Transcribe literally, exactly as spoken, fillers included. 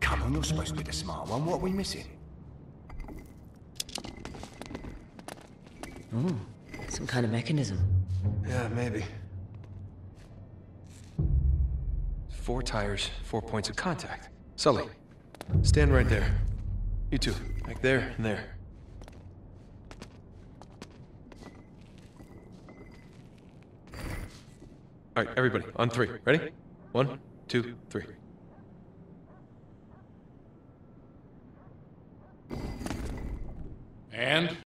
come on, you're supposed to be the smart one. What are we missing? Oh, some kind of mechanism. Yeah, maybe. Four tires, four points of contact. Sully, stand right there. You two, back there and there. All right, everybody, on three. Ready? One, two, three. And